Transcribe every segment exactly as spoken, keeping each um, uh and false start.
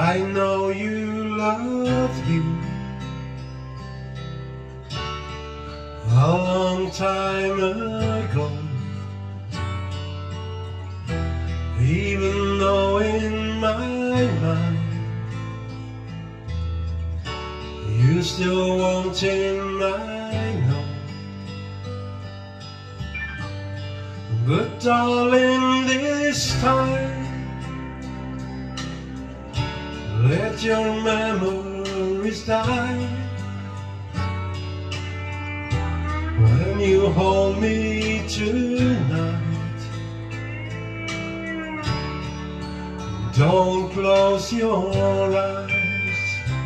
I know you love him a long time ago, even though in my mind you still want him, I know. But darling, this time let your memories die. When you hold me tonight, don't close your eyes.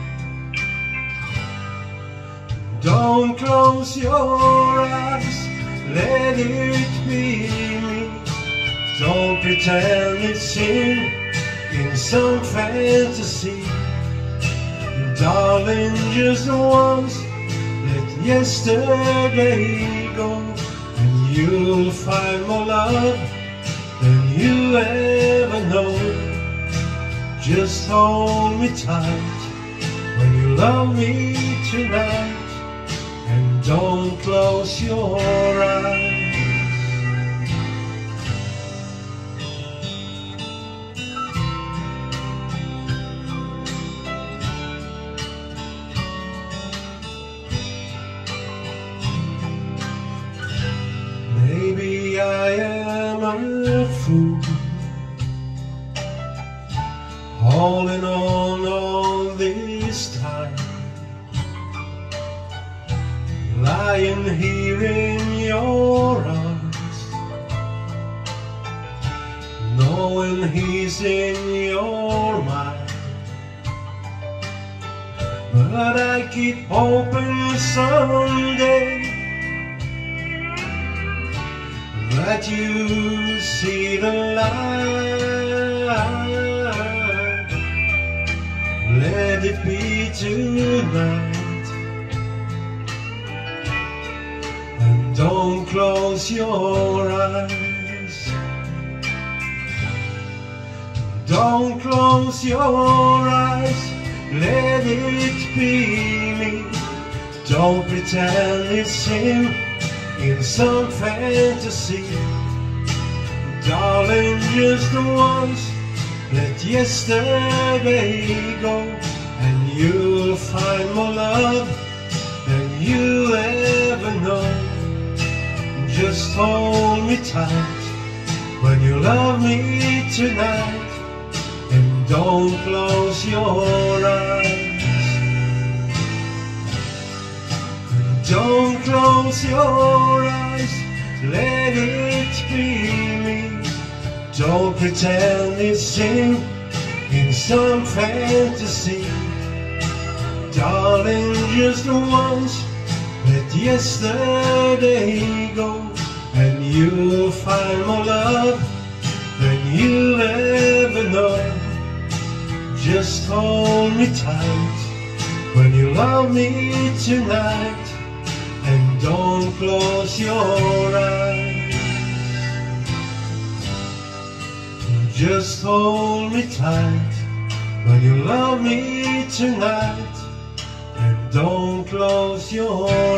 Don't close your eyes, let it be me. Don't pretend it's him in some fantasy. Darling, just once, let yesterday go, and you'll find more love than you ever know. Just hold me tight when you love me tonight, and don't close your eyes. Maybe I am a fool, holding on all this time, lying here in your arms, knowing he's in your mind. But I keep hoping someday that you see the light. Let it be tonight, and don't close your eyes. Don't close your eyes, let it be me. Don't pretend it's him in some fantasy. Darling, just once, let yesterday go, and you'll find more love than you ever know. Just hold me tight when you love me tonight, and don't close your eyes. Don't close your eyes, let it be me. Don't pretend it's him in some fantasy. Darling, just once, let yesterday go, and you'll find more love than you'll ever know. Just hold me tight when you love me tonight, and don't close your eyes. Just hold me tight when you love me tonight, and don't close your eyes.